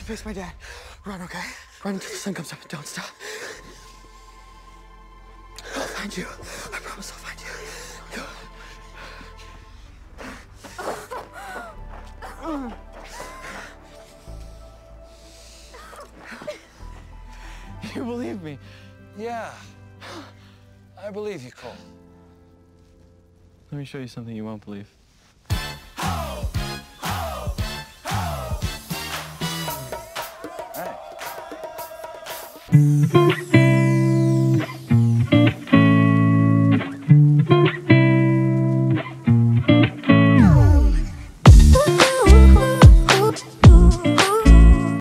face my dad. Run, okay? Run until the sun comes up and don't stop. I'll find you. I promise I'll find you. Go. You believe me? Yeah. I believe you, Cole. Let me show you something you won't believe. All right.